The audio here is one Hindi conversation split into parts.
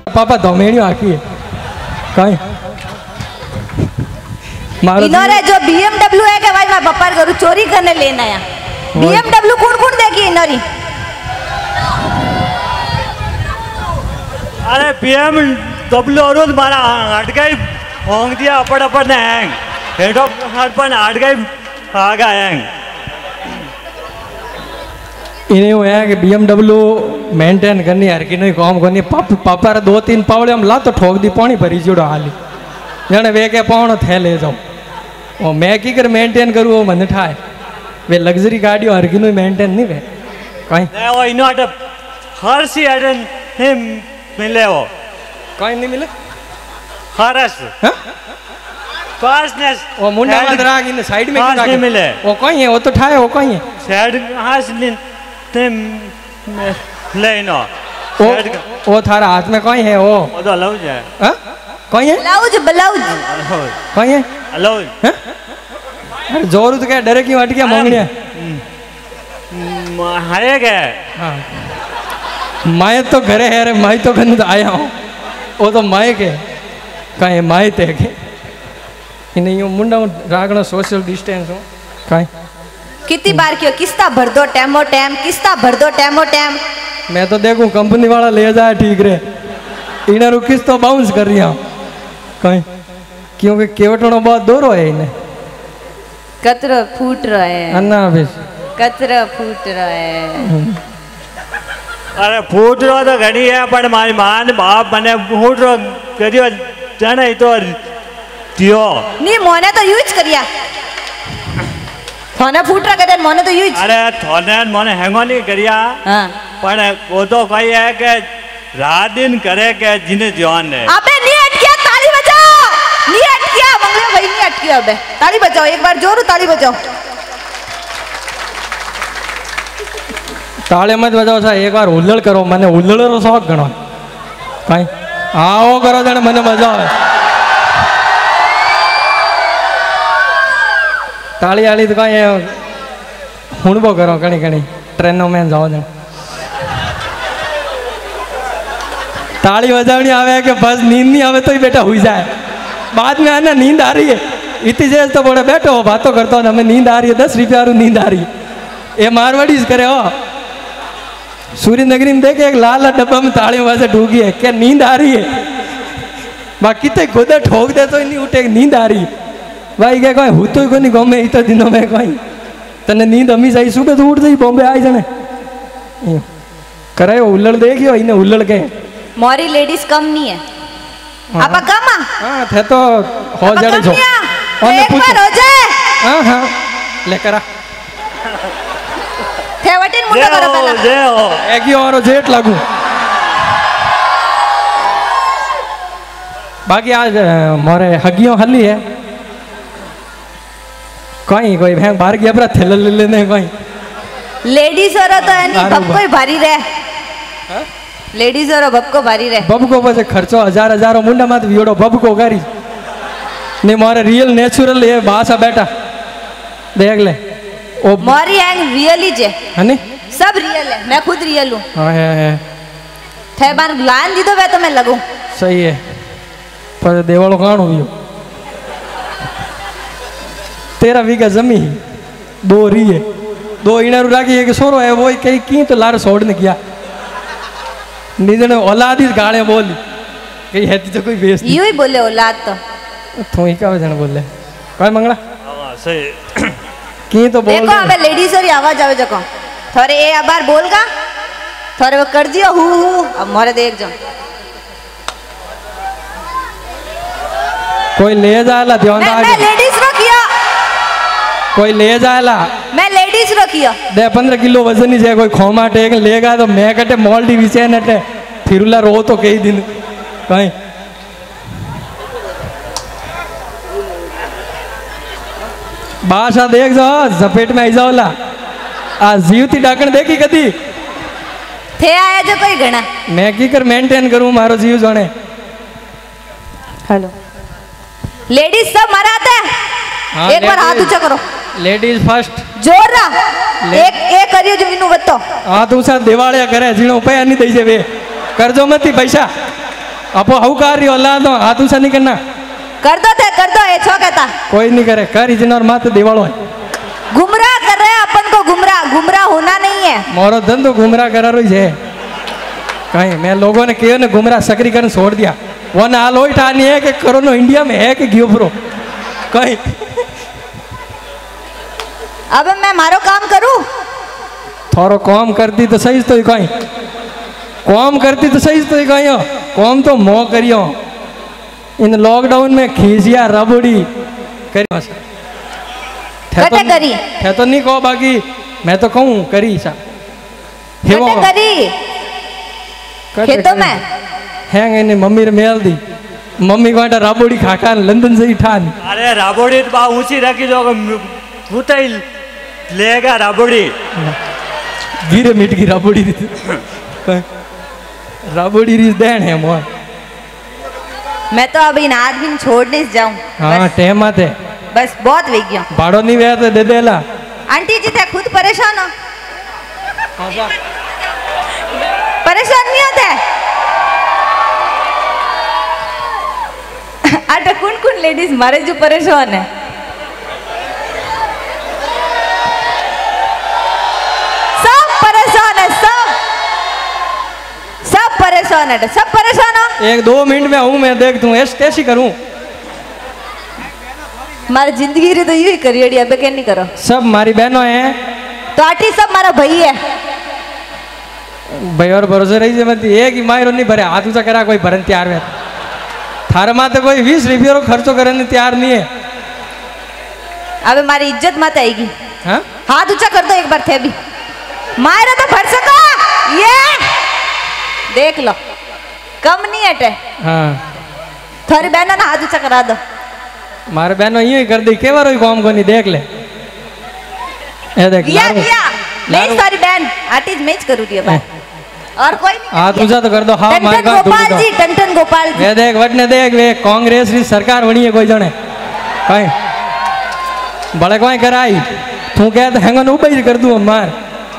पापा धमेड़ियो आखी कहीं इन्होंने जो BMW है कि भाई मैं बप्पर करूँ चोरी करने लेना है BMW कौन देगी इन्होंने अरे BMW और मारा हट गई होंग दिया अपड़ ने हैंग हेडो हटपन हट गई आगा हैंग इन्हें वो है कि BMW मेंटेन करनी हर की नहीं काम करनी पापा रे 2-3 पावड़े हम ला तो ठोक दी पानी भरी जुड़ो हाली जाने वे के पावड़ो थे ले जाओ और मैं की कर मेंटेन करूँ वो मन ठाए वे लग्जरी गाड़ी हर की नहीं मेंटेन नहीं वे कहीं नहीं वो इन्हों अटे हर सी अटे नहीं मिले वो कहीं नहीं मिले हरस फास्टनेस वो मुंडा मत राग इन साइड में नहीं मिले वो कहीं है वो तो ठाए वो कहीं है साइड हाथ ले नो वो थारा हाथ में कहीं है वो तो लाउज है हाँ कहीं है ब्लाउज कहीं है लाउज अरे जोर तो क्या डरे क्यों हट गया मोंगनिया है क्या हाँ मैं तो घरे है रे मैं तो गंद आया हूँ वो तो मैं के कहीं मैं ते के इन्हें मुंडा रागना सोशल डिस्टेंस हो कहीं कितनी बार क्यों किस्ता भर दो टैमो टैम किस्ता भर दो टैमो टैम मैं तो देखूं कंपनी वाला ले जाए ठीक रे इन्हें रुकिस तो बाउंस कर रही हूँ कहीं क्योंकि केवटनो बहुत दूर है इन्हें कतरा फूट रहा है अन्ना अभी कतरा फूट रहा है अरे फूट रो तो घड़ी है पर मारी मान बाप मने फूट रो करियो जाने तो दियो नहीं मोने तो यूज करिया थाने फूट रहा कहते मोने तो यूज अरे थाने मोने हैंगो नहीं करिया हाँ पर वो तो कही है कि रात दिन करे के जिन्हें जान है अबे नहीं अटकिया ताली बजाओ नहीं अटकिया मंगले भाई नहीं अटकिया अबे ताली बजाओ एक बार जोर ताली बजाओ ताले मत बजाओ सा एक बार हुल्लड़ करो मैंने हुल्लड़ रो शौक गणो कहीं हाँ वो करो जाने मैंने मजा आवे ताली आली तो कहीं हुणबो करो कहीं कहीं ट्रेनों में जाओ जाने ताली बजावनी आवे कि बस नींद नहीं आवे तो ही बेटा हुई जाए बाद में आना नींद आ रही है इतनी देर तो बोले बैठो बातों करता हूँ हमें नींद आ रही है 10 रुपया नींद आ रही है ये मारवाड़ी करे हो सूर्य नगरी में देखे एक लाल डब्बा में ताली वहां से ढूंढी है क्या नींद आ रही है बाकी तो खुद ठोक दे तो नहीं उठे नींद आ रही भाई क्या कहीं हूँ तो ही नहीं गमे इतना दिनों में कहीं तने नींद हमेशा ही सुबह तो उठ जाई बॉम्बे आई जाने करे उल्लड़ देखियो इन्हें उल्लड़ के मोरी लेडीज कम नहीं है आप कम हाँ थे तो हो जाने जो एक बार हो जाए हाँ हाँ लेकर आ थे वटिन मुंडा करो पहला एक ही और जेट लागू बाकी आज मोरे हगियों हली है कहीं कोई भैंग बाहर गया अपना थैला ले लेने कहीं लेडीज और तो है नहीं बब कोई भारी रहे लेडीज और बब को भारी रहे बब को बस खर्चो हजारों मुंडा मत वियोड़ो बब को गारी नहीं मारे रियल नेचुरल है भाषा बेटा देख ले ओ मोरी हैंग रियल ही जे है नी सब रियल है मैं खुद रियल हूँ हाँ है थे बार लान दी दो वे तो मैं लगूं सही है पर देवालो कान हुई तेरा वीघा जमी 2 री है 2 इनारू राखी है कि सोरो है वो कहीं की तो लार छोड़ने किया निजने औलाद ही गाले बोली कहीं है तो कोई बेइज्जती यूं ही बोले औलाद तो ही का जन बोले काय मंगला हाँ सही की तो बोल देखो अबे लेडीज और आवाज आवे जको थोड़े ए बार बोलगा थोड़े वो कर दियो हु अब मोरे देख जो कोई ले जाएला ध्यान मैं लेडीज रो किया कोई ले जाएला मैं लेडीज रो किया 10-15 किलो वजन ही जाए कोई खोमा टेक लेगा तो मैं कटे मोल्टी विचे नटे फिरुला रो तो कई दिन कहीं बादशाह देख जाओ जपेट में आई जाओ ला आ जीवती डाकण देखी कदी थे आया जो कोई घना मैं की कर मेंटेन करूं मारो जीव जाने हेलो लेडीज सब मराते हैं हाँ, एक बार हाथ ऊंचा करो लेडीज फर्स्ट जोर रहा एक करियो जो इनु बतो हाँ तू सा दिवालिया करे जीणो पे नहीं दई जे वे करजो मती पैसा अपो हु कार्य अल्लाह तो हाथ ऊंचा नहीं करना। कर दो थे, कर दो, ये छो कहता कोई नहीं करे, कर इजनोर मात दिवालो है। गुमराह कर रहे हैं अपन को, गुमराह, गुमराह होना नहीं है। मोरो धंधो गुमराह करा रही है कहीं। मैं लोगों ने कहो ने गुमराह सक्रियकरण छोड़ दिया, वो ना हाल वही ठानी है कि कोरोना इंडिया में है कि गियो प्रो कहीं। अब मैं मारो काम करूं? थोरो काम करती तो सही तो कहीं, काम करती तो सही तो कहीं, काम तो मो करियो। इन लॉकडाउन में खींचिया रबड़ी करी कटे करी थे तो नहीं कहो, बाकी मैं तो कहूँ करी सा कटे करी खेतों में हैंग इन्हें मम्मी रे मेल दी, मम्मी को राबोड़ी खाका लंदन से ही ठान। अरे राबोड़ी तो बा ऊंची रखी जो भूता ही लेगा राबोड़ी, गिरे मिट की राबोड़ी राबोड़ी रिस देन है मोह। मैं तो अभी इन आदमी छोड़ने से जाऊं। हाँ टाइम आते बस बहुत वे गया। भाड़ो नहीं वे तो दे देला। आंटी जी थे खुद परेशान हो? परेशान नहीं होते? आटा कौन कौन लेडीज मारे जो परेशान है? सब परेशान है, सब परेशान है, सब परेशान हो। 1-2 मिनट में हूँ मैं, देख तू ऐसे कैसी करूँ। मारी जिंदगी रे तो यू ही करियड़ी, अब क्या नहीं करो। सब मारी बहनों हैं तो आटी सब मारा भाई है। भाई और भरोसे रही से मत एक ही मायरो नहीं भरे, हाथ ऊंचा करा कोई भरन तैयार में थारे माते कोई 20 रुपये रो खर्चो करने तैयार नहीं है। अब हमारी इज्जत मत आएगी। हाँ? हाथ ऊंचा कर दो एक बार थे भी, मायरा तो भर सको ये देख लो, कम नहीं हटे। हाँ थोड़ी बहनों ने हाथ ऊंचा करा दो। मारे बहनों यूं ही कर दी, के बार काम को नहीं देख ले। ये देख किया मैं सॉरी बहन आर्टिस्ट मैच करूँ दिया बात और कोई नहीं। हाथ ऊंचा तो कर दो। हाँ मार का गोपाल जी, टन गोपाल जी। वे देख वटने देख वे कांग्रेस री सरकार बनी है कोई जने कहीं बड़े कोई कराई तू कह तो हैंगन उबई कर दूं मार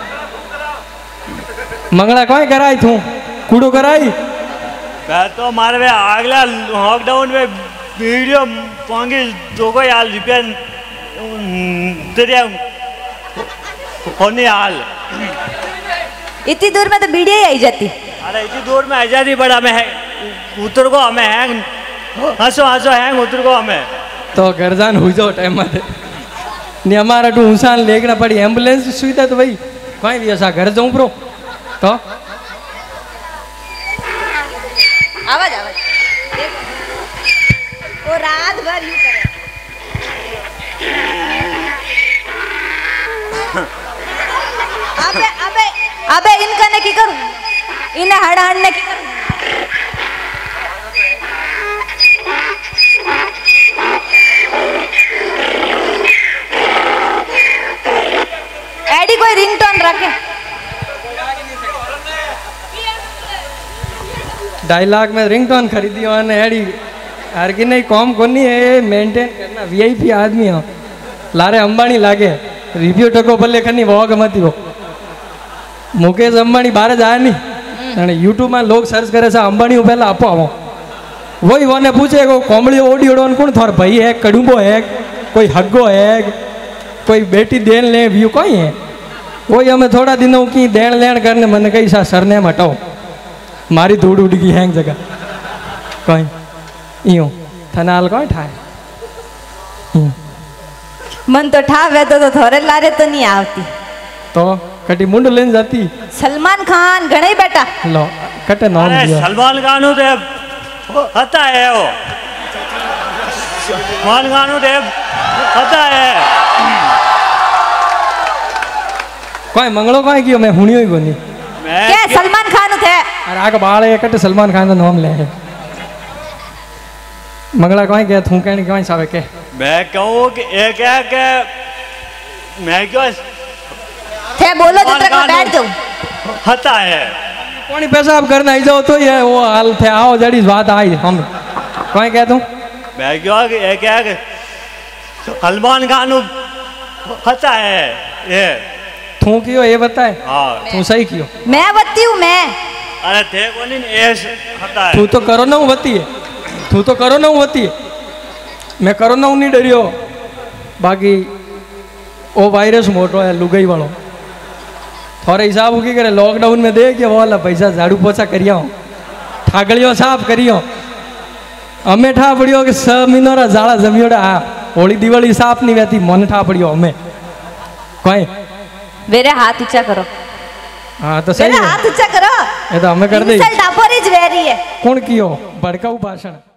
मंगला कोई कराई तू कूड़ो कराई। मैं तो मारे वे अगला लॉकडाउन में वीडियो पांगी तो कोई हाल रिपेयर तेरे होने हाल इतनी दूर में तो वीडियो ही आई जाती। अरे इतनी दूर में आ जाती बड़ा मैं उतर को हमें हैंग हंसो हंसो हैंग उतर को हमें तो घर जान हुई जाओ टाइम में नहीं हमारा टू इंसान लेना पड़ी एम्बुलेंस की सुविधा तो भाई कहीं भी ऐसा घर जाऊं प्रो तो आवाज आवाज वो रात भर यूं करे। अबे अबे अबे इनका ने की करूं, इन्हें हड़ हड़ ने की करूं। एडी कोई रिंगटोन रखे 2.5 लाख में रिंगटोन खरीदी और एडी हर की नहीं कॉम को नहीं है मेंटेन करना वीआईपी आदमी हो लारे अंबानी लागे रिव्यू टको भले खनी वो गमती हो मुकेश अंबानी बाहर जाए नहीं यूट्यूब में लोग सर्च करे से अंबानी पहला आपो आवो वही वने पूछे को कोमड़ी ओडी ओडोन कौन थोर भाई है कड़ूबो है कोई हग्गो है कोई बेटी देन ले व्यू कोई है वही हमें थोड़ा दिनों की देन लेन करने मन कही सा सरनेम हटाओ मारी धूड़ उड़ गई हैंग जगह कहीं यूं थनाल कौन ठाए मन तो ठावे तो थोड़े लारे तो नहीं आवती तो कटी मुंड लेन जाती सलमान खान घणे बेटा लो कटे नाम अरे दिया सलमान खान तो हता है वो सलमान खान तो हता है कोई मंगलो कोई कियो मैं हुनियो ही कोनी क्या सलमान खान थे अरे आगे बाल है कटे सलमान खान का नाम ले मंगला कोई क्या थू कहने कोई सावे के मैं कहूँ कि एक है कि मैं क्यों थे बोलो तो ट्रक में बैठ जाऊं हता है कोनी पैसा आप करना ही जाओ तो ये वो हाल थे आओ जड़ी बात आई हम कोई कह दूं मैं क्यों कि एक है कि सलमान खान हता है ये तू कियो ये बताए हाँ तू सही कियो मैं बत्ती हूँ मैं अरे थे कोनी ऐस होता है। तू तो कोरोना हूँ होती है, तू तो कोरोना हूँ होती है। मैं कोरोना हूँ नहीं डरियो, बाकी वो वायरस मोटो है लुगाई वालों। थोड़ा हिसाब हो करे लॉकडाउन में दे के वो वाला पैसा झाड़ू पोछा करिया हूँ, ठागड़ियों साफ करियो। हमें ठा पड़ियो कि 6 महीनों जाड़ा जमियोड़ा आ होली दिवाली साफ नहीं रहती, मन ठा पड़ियो हमें कोई। मेरे हाथ ऊंचा करो। हाँ तो सही मेरे है, हाथ ऊंचा करो। ये तो हमें कर दे। इंसल्ट अपोरिज वेरी है। कौन कियो भड़काऊ भाषण।